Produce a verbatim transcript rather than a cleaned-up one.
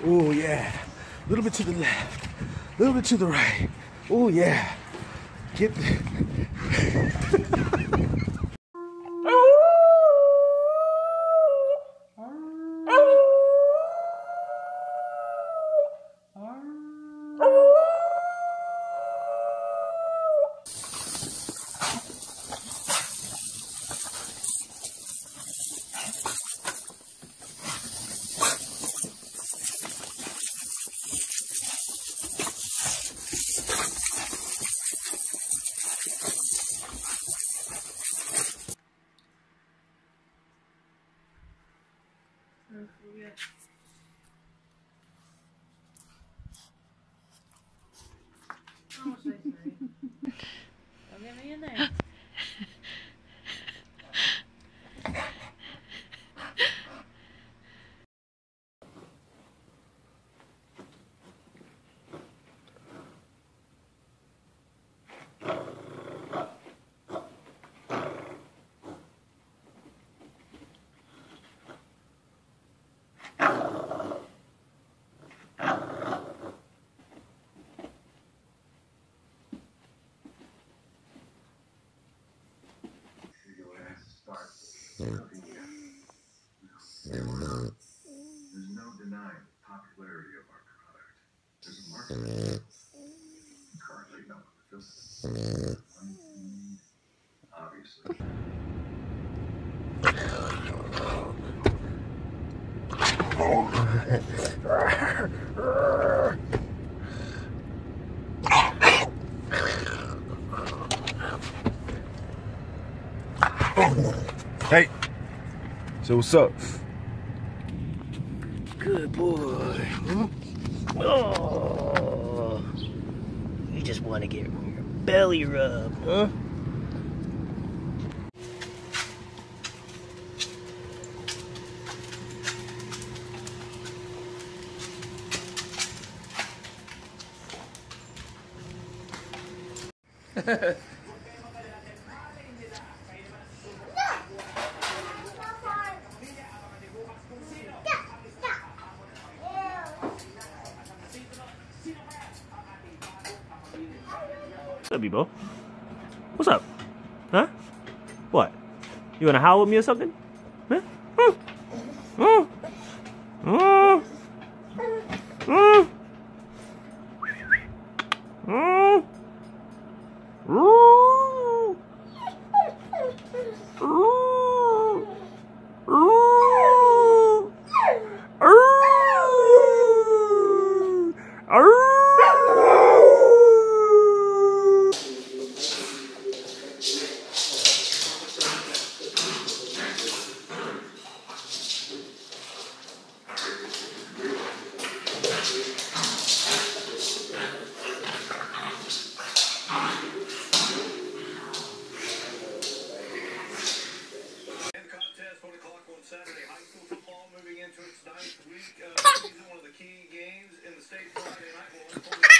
Oh yeah. A little bit to the left. A little bit to the right. Oh yeah. Get. Oh, so sorry. Don't get me in there. There's no denying the popularity of our product. There's a market. Currently, no one fills it. Obviously. Hey. So what's up? Good boy. Hmm? Oh, you just want to get your belly rubbed, huh? What's up, B-Bo? What's up? Huh? What? You wanna howl at me or something? Huh? Mm. Mm. Mm. Mm. Mm. Ooh. Ooh. Ooh. Ooh. Ooh. Saturday, high school football moving into its ninth week of the season, one of the key games in the state Friday night.